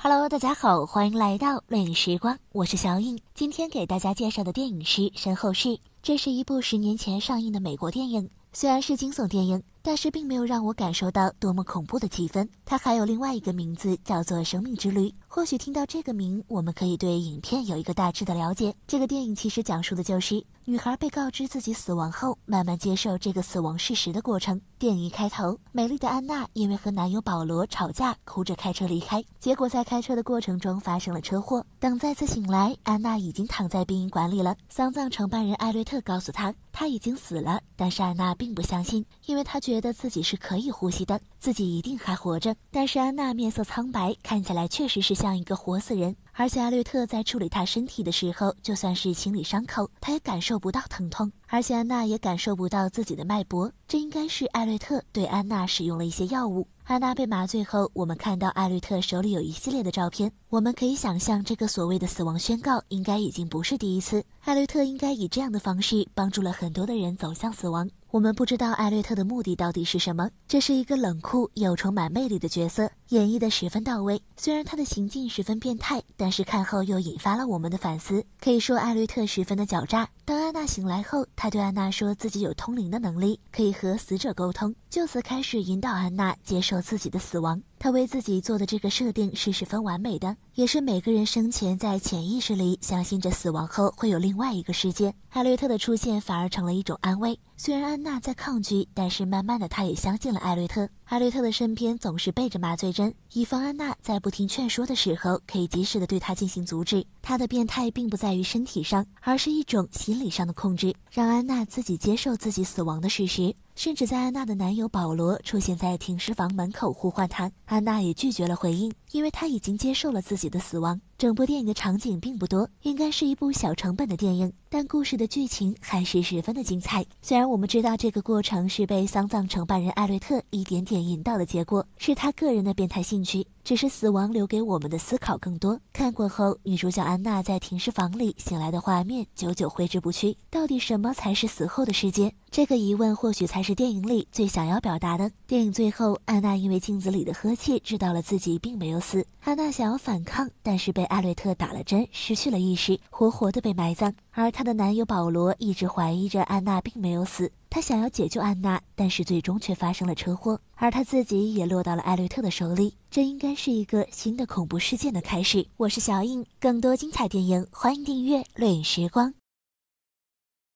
Hello， 大家好，欢迎来到论影时光，我是小颖。今天给大家介绍的电影是《身后事》，这是一部10年前上映的美国电影。虽然是惊悚电影，但是并没有让我感受到多么恐怖的气氛。它还有另外一个名字，叫做《生命之旅》。或许听到这个名，我们可以对影片有一个大致的了解。这个电影其实讲述的就是女孩被告知自己死亡后，慢慢接受这个死亡事实的过程。电影一开头，美丽的安娜因为和男友保罗吵架，哭着开车离开，结果在开车的过程中发生了车祸。等再次醒来，安娜已经躺在殡仪馆里了。丧葬承办人艾略特告诉她，他已经死了，但是安娜并不相信，因为她觉得自己是可以呼吸的，自己一定还活着。但是安娜面色苍白，看起来确实是像一个活死人。而且艾略特在处理她身体的时候，就算是清理伤口，她也感受不到疼痛，而且安娜也感受不到自己的脉搏。这应该是艾略特对安娜使用了一些药物。安娜被麻醉后，我们看到艾略特手里有一系列的照片，我们可以想象这个所谓的死亡宣告应该已经不是第一次。艾略特应该以这样的方式帮助了很多的人走向死亡。我们不知道艾略特的目的到底是什么，这是一个冷酷又充满魅力的角色，演绎得十分到位。虽然他的行径十分变态，但是看后又引发了我们的反思。可以说艾略特十分的狡诈。当安娜醒来后，他对安娜说自己有通灵的能力，可以和死者沟通，就此开始引导安娜接受自己的死亡。他为自己做的这个设定是十分完美的，也是每个人生前在潜意识里相信着死亡后会有另外一个世界。艾略特的出现反而成了一种安慰，虽然安娜在抗拒，但是慢慢的她也相信了艾略特。艾略特的身边总是备着麻醉针，以防安娜在不听劝说的时候可以及时的对她进行阻止。他的变态并不在于身体上，而是一种心理上的控制，让安娜自己接受自己死亡的事实。甚至在安娜的男友保罗出现在停尸房门口呼唤她，安娜也拒绝了回应，因为她已经接受了自己的死亡。整部电影的场景并不多，应该是一部小成本的电影，但故事的剧情还是十分的精彩。虽然我们知道这个过程是被丧葬承办人艾略特一点点引导的结果，是他个人的变态兴趣，只是死亡留给我们的思考更多。看过后，女主角安娜在停尸房里醒来的画面久久挥之不去。到底什么才是死后的世界？这个疑问或许才是电影里最想要表达的。电影最后，安娜因为镜子里的呵气知道了自己并没有死。安娜想要反抗，但是被艾略特打了针，失去了意识，活活的被埋葬。而她的男友保罗一直怀疑着安娜并没有死，他想要解救安娜，但是最终却发生了车祸，而他自己也落到了艾略特的手里。这应该是一个新的恐怖事件的开始。我是小颖，更多精彩电影欢迎订阅《论影时光》。